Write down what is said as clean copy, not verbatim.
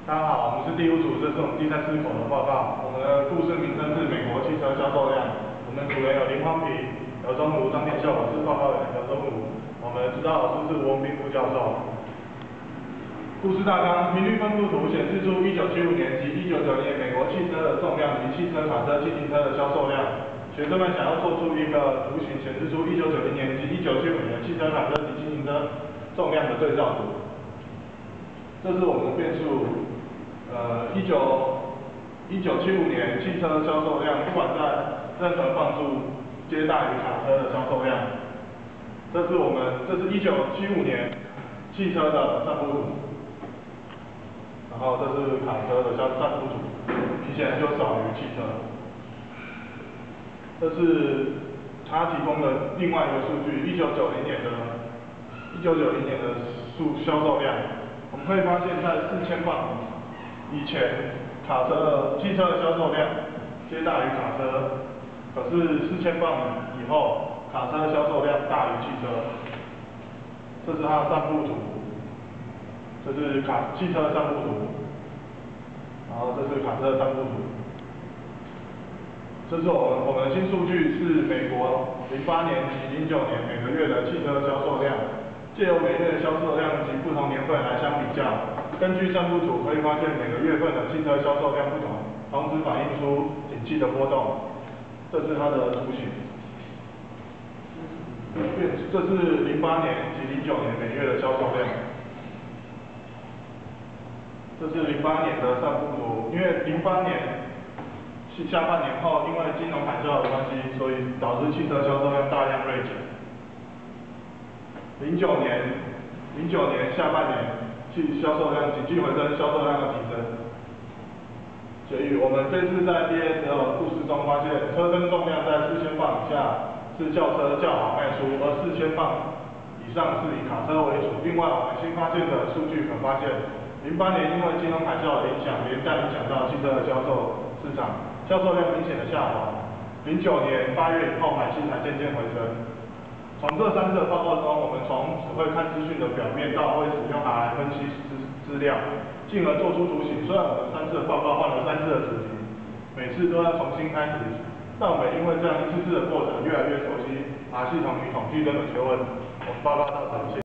大家好，我们是第5组，这是我们第3次口的报告。我们的故事名称是美国汽车销售量。我们组员有林荒平、姚宗儒、张天秀，我是报告员姚宗儒。我们指导老师是吴文斌副教授。故事大纲：频率分布图显示出1975年及1990年美国汽车的重量及汽车、卡车、轻型车的销售量。学生们想要做出一个图形，显示出1990年及1975年汽车、卡车及轻型车重量的对照图。这是我们的变数。1975年汽车销售量，不管在任何磅数，皆大于卡车的销售量。这是1975年汽车的散布图，然后这是卡车的散布图，明显就少于汽车。这是他提供的另外一个数据，1990年的销售量，我们可以发现，在4000磅以前，汽车的销售量皆大于卡车，可是4000磅以后，卡车销售量大于汽车。这是它的散布图，这是汽车的散布图，然后这是卡车的散布图。这是我们的新数据，是美国08年及09年每个月的汽车销售量，借由每月的销售量及不同年份来相比较。根据散布图可以发现，每个月份的汽车销售量不同，同时反映出景气的波动。这是它的图形。这是08年及09年每月的销售量。这是08年的散布图，因为08年下半年后，因为金融海啸的关系，所以导致汽车销售量大量锐减。09年下半年，销售量景气回升，销售量的提升。所以我们这次在 BASL 故事中发现，车身重量在4000磅以下是轿车较好卖出，而4000磅以上是以卡车为主。另外，我们新发现的数据可发现，08年因为金融海啸的影响，连带影响到汽车的销售市场，销售量明显的下滑。09年8月以后，买气才渐渐回升。从这3次的报告中，我们从只会看资讯的表面到会使用 R 来分析资料，进而做出图形。虽然我们3次的报告换了3次的主题，每次都要重新开始，但我们因为这样一次次的过程，越来越熟悉 R 系统与统计这个学问。我们报告到此，谢谢。